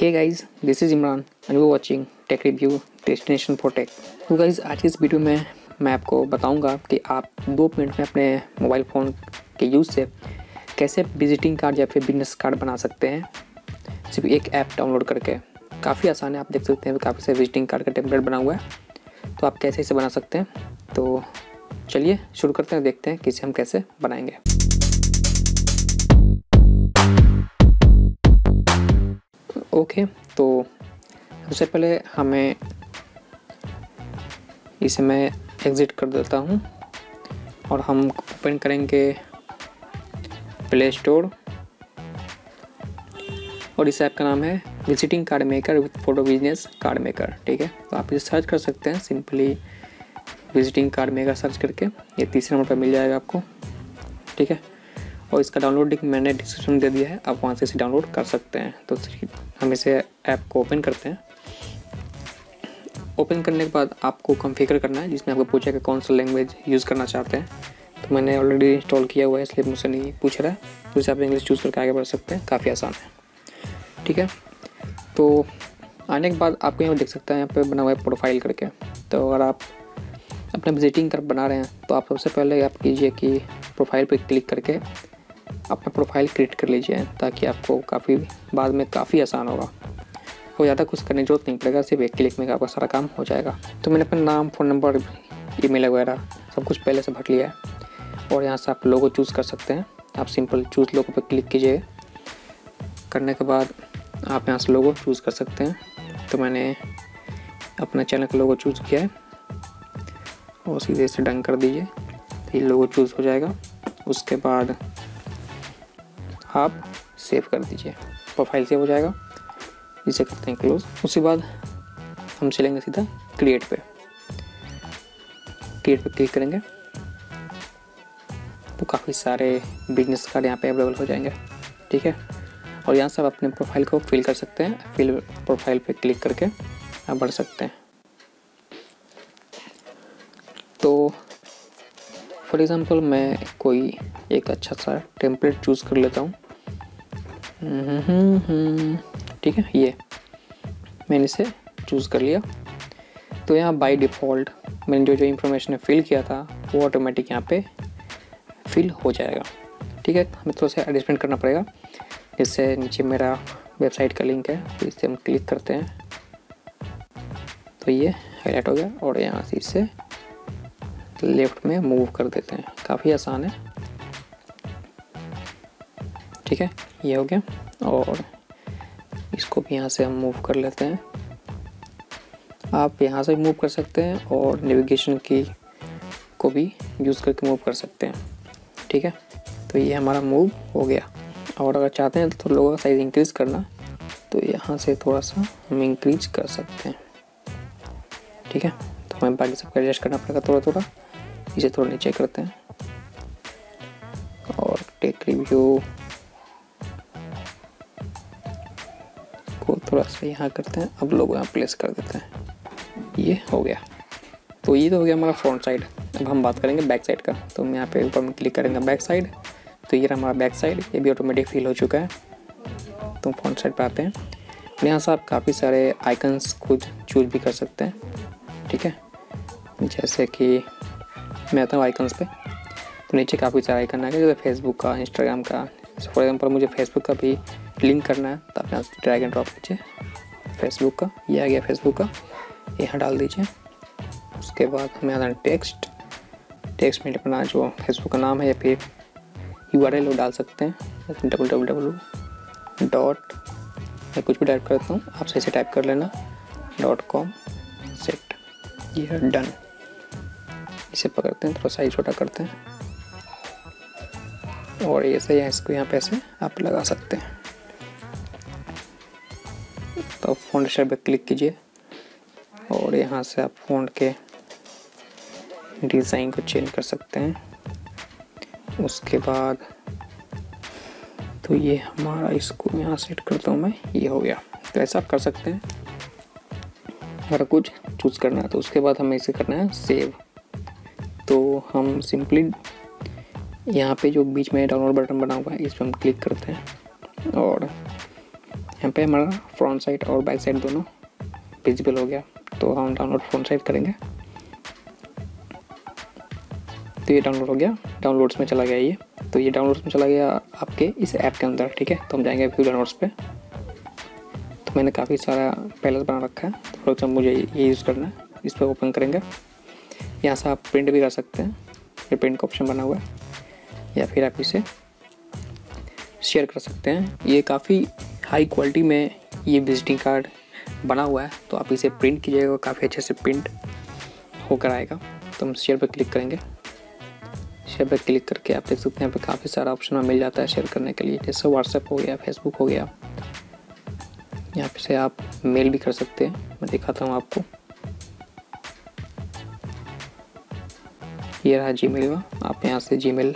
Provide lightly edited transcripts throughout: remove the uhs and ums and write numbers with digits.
Hey guys, this is Imran and you watching tech review destination for tech. तो guys, आज की इस video में मैं आपको बताऊंगा कि आप 2 मिनट में अपने मोबाइल फ़ोन के यूज़ से कैसे विजिटिंग कार्ड या फिर बिजनेस कार्ड बना सकते हैं सिर्फ एक ऐप डाउनलोड करके। काफ़ी आसान है, आप देख सकते हैं काफ़ी सारे विजिटिंग कार्ड का टेम्पलेट बना हुआ है, तो आप कैसे इसे बना सकते हैं। तो चलिए शुरू करते हैं, देखते हैं कि इसे हम कैसे बनाएंगे। ओके, तो सबसे पहले हमें इसे मैं एग्ज़िट कर देता हूँ और हम ओपन करेंगे प्ले स्टोर और इस ऐप का नाम है visiting card maker with photo business card maker. ठीक है, तो आप इसे सर्च कर सकते हैं simply visiting card maker search करके। ये तीसरे नंबर पर मिल जाएगा आपको। ठीक है, और इसका डाउनलोड लिंक मैंने डिस्क्रिप्शन में दे दिया है, आप वहाँ से इसे डाउनलोड कर सकते हैं। तो हम इसे ऐप को ओपन करते हैं। ओपन करने के बाद आपको कॉन्फ़िगर करना है, जिसमें आपको पूछेगा कौन सा लैंग्वेज यूज़ करना चाहते हैं। तो मैंने ऑलरेडी इंस्टॉल किया हुआ है, इसलिए मुझसे नहीं पूछ रहा है। तो इसे आप इंग्लिश चूज़ करके आगे बढ़ सकते हैं, काफ़ी आसान है। ठीक है, तो आने के बाद आपको यहाँ देख सकते हैं, यहाँ पे बना हुआ है प्रोफाइल करके। तो अगर आप अपना विजिटिंग कार्ड बना रहे हैं तो आप सबसे पहले आप कीजिए कि प्रोफाइल पर क्लिक करके अपना प्रोफाइल क्रिएट कर लीजिए, ताकि आपको बाद में काफ़ी आसान होगा। वो ज़्यादा कुछ करने की जरूरत नहीं पड़ेगा, सिर्फ एक क्लिक में आपका सारा काम हो जाएगा। तो मैंने अपना नाम, फ़ोन नंबर, ईमेल वगैरह सब कुछ पहले से भर लिया है और यहाँ से आप लोगो चूज़ कर सकते हैं। आप सिंपल चूज़ लोगो पर क्लिक कीजिए। करने के बाद आप यहाँ से लोगो चूज़ कर सकते हैं। तो मैंने अपना चैनल का लोगो चूज़ किया है और सीधे से डन कर दीजिए, तो ये लोगो चूज़ हो जाएगा। उसके बाद आप सेव कर दीजिए, प्रोफाइल सेव हो जाएगा। इसे करते हैं क्लोज। उसके बाद हम चलेंगे सीधा क्रिएट पे क्लिक करेंगे तो काफ़ी सारे बिजनेस कार्ड यहाँ पे अवेलेबल हो जाएंगे। ठीक है, और यहाँ से आप अपने प्रोफाइल को फिल कर सकते हैं। फिल प्रोफाइल पे क्लिक करके आप बढ़ सकते हैं। तो फॉर एग्ज़ाम्पल मैं कोई एक अच्छा सा टेम्पलेट चूज़ कर लेता हूँ। ठीक है, ये मैंने इसे चूज़ कर लिया। तो यहाँ बाय डिफ़ॉल्ट मैंने जो इन्फॉर्मेशन फिल किया था वो ऑटोमेटिक यहाँ पे फिल हो जाएगा। ठीक है, हमें थोड़ा सा एडजस्टमेंट करना पड़ेगा। इससे नीचे मेरा वेबसाइट का लिंक है, तो इससे हम क्लिक करते हैं तो ये हाईलाइट हो गया और यहाँ से इसे लेफ़्ट में मूव कर देते हैं। काफ़ी आसान है। ठीक है, ये हो गया और इसको भी यहाँ से हम मूव कर लेते हैं। आप यहाँ से मूव कर सकते हैं और नेविगेशन की को भी यूज़ करके मूव कर सकते हैं। ठीक है, तो ये हमारा मूव हो गया। और अगर चाहते हैं तो लोगों का साइज़ इंक्रीज़ करना, तो यहाँ से थोड़ा सा हम इंक्रीज कर सकते हैं। ठीक है, तो हमें बाकी सबको एडजस्ट करना पड़ेगा थोड़ा थोड़ा। इसे थोड़ा नीचे करते हैं और टेक रिव्यू को थोड़ा सा यहाँ करते हैं। अब लोग यहाँ प्लेस कर देते हैं। ये हो गया। तो ये तो हो गया हमारा फ्रंट साइड। अब हम बात करेंगे बैक साइड का। तो हम यहाँ पे ऊपर में क्लिक करेंगे बैक साइड। तो ये रहा हमारा बैक साइड, ये भी ऑटोमेटिक फिल हो चुका है। तो फ्रंट साइड पे आते हैं। यहाँ से आप काफ़ी सारे आइकन्स खुद चूज भी कर सकते हैं। ठीक है, जैसे कि मैं आता हूँ आइकन्स पे, तो नीचे काफ़ी सारे आइकन आ गए, जैसे फेसबुक का, इंस्टाग्राम का। फॉर एग्जाम्पल मुझे फेसबुक का भी लिंक करना है, तो आप यहाँ ड्रैग एंड ड्रॉप कीजिए फेसबुक का। ये आ गया फेसबुक का, यहाँ डाल दीजिए। उसके बाद हमें आना टेक्स्ट में अपना जो फेसबुक का नाम है या फिर URL वो डाल सकते हैं, जैसे www. मैं कुछ भी टाइप करता हूँ, आप सही से टाइप कर लेना .com सेट। ये है डन। इसे पकड़ते हैं, थोड़ा साइज छोटा करते हैं और ऐसे या इसको यहाँ पे ऐसे आप लगा सकते हैं। तो फ़ॉन्ट स्टाइल पे क्लिक कीजिए और यहाँ से आप फ़ॉन्ट के डिज़ाइन को चेंज कर सकते हैं। उसके बाद तो ये हमारा, इसको यहाँ सेट करता हूँ मैं, ये हो गया। तो ऐसा आप कर सकते हैं अगर कुछ चूज़ करना है। तो उसके बाद हमें इसे करना है सेव। तो हम सिंपली यहाँ पे जो बीच में डाउनलोड बटन बना हुआ है, इस पर हम क्लिक करते हैं और यहाँ पे हमारा फ्रंट साइड और बैक साइड दोनों विजिबल हो गया। तो हम डाउनलोड फ्रंट साइड करेंगे तो ये डाउनलोड हो गया, डाउनलोड्स में चला गया ये। तो ये डाउनलोड्स में चला गया आपके इस ऐप के अंदर, ठीक है। तो हम जाएंगे व्यू डाउनलोड्स पे। तो मैंने काफ़ी सारा पैलेस बना रखा है, तो फॉर एग्जाम्पल मुझे ये यूज़ करना है। इस पर ओपन करेंगे, यहाँ से आप प्रिंट भी कर सकते हैं, ये प्रिंट का ऑप्शन बना हुआ है, या फिर आप इसे शेयर कर सकते हैं। ये काफ़ी हाई क्वालिटी में ये विजिटिंग कार्ड बना हुआ है, तो आप इसे प्रिंट कीजिएगा, काफ़ी अच्छे से प्रिंट होकर आएगा। तो हम शेयर पर क्लिक करेंगे, शेयर पर क्लिक करके आप देख सकते हैं यहाँ पे काफ़ी सारा ऑप्शन मिल जाता है शेयर करने के लिए, जैसे व्हाट्सएप हो गया, फेसबुक हो गया। यहाँ पे से आप मेल भी कर सकते हैं, मैं दिखाता हूँ आपको। ये रहा जीमेल का, आप यहाँ से जीमेल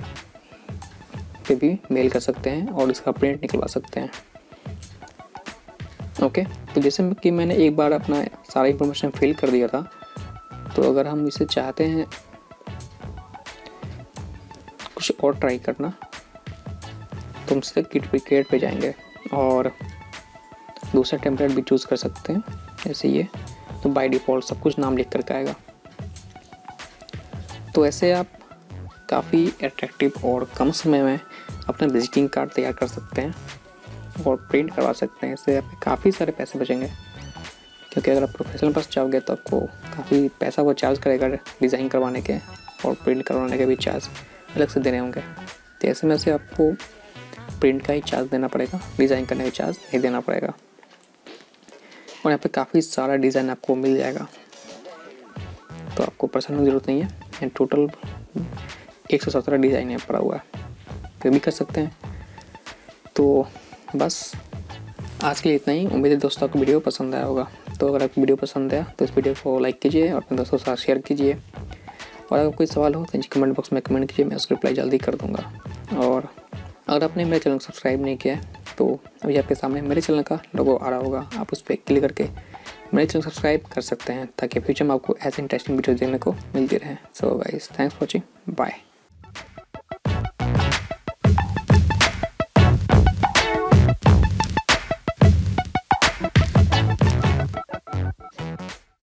पे भी मेल कर सकते हैं और इसका प्रिंट निकलवा सकते हैं। ओके, तो जैसे कि मैंने एक बार अपना सारा इंफॉर्मेशन फिल कर दिया था, तो अगर हम इसे चाहते हैं कुछ और ट्राई करना, तो हम सीधे क्रिएट पे जाएंगे और दूसरा टेम्पलेट भी चूज़ कर सकते हैं, जैसे ये। तो बाय डिफ़ॉल्ट सब कुछ नाम लिख करके आएगा। तो ऐसे आप काफ़ी अट्रैक्टिव और कम समय में अपना विजिटिंग कार्ड तैयार कर सकते हैं और प्रिंट करवा सकते हैं। इससे आपके काफ़ी सारे पैसे बचेंगे, क्योंकि अगर आप प्रोफेशनल पास जाओगे तो आपको काफ़ी पैसा वो चार्ज करेगा डिज़ाइन करवाने के, और प्रिंट करवाने के भी चार्ज अलग से देने होंगे। तो ऐसे में से आपको प्रिंट का ही चार्ज देना पड़ेगा, डिज़ाइन करने का चार्ज नहीं देना पड़ेगा। और यहाँ पे काफ़ी सारा डिज़ाइन आपको मिल जाएगा, तो आपको परेशानी की ज़रूरत नहीं है। टोटल 117 डिज़ाइन यहाँ पड़ा हुआ है, तो भी कर सकते हैं। तो बस आज के लिए इतना ही। उम्मीद है दोस्तों आपको वीडियो पसंद आया होगा। तो अगर आपको वीडियो पसंद आया तो इस वीडियो को लाइक कीजिए और अपने दोस्तों के साथ शेयर कीजिए। और अगर कोई सवाल हो तो नीचे कमेंट बॉक्स में कमेंट कीजिए, मैं उसका रिप्लाई जल्दी कर दूँगा। और अगर आपने मेरे चैनल को सब्सक्राइब नहीं किया है तो अभी आपके सामने मेरे चैनल का लोगो आ रहा होगा, आप उस पर क्लिक करके मेरे चैनल सब्सक्राइब कर सकते हैं, ताकि फ्यूचर में आपको ऐसे इंटरेस्टिंग वीडियो देखने को मिलती रहे। So guys, thanks for watching, bye.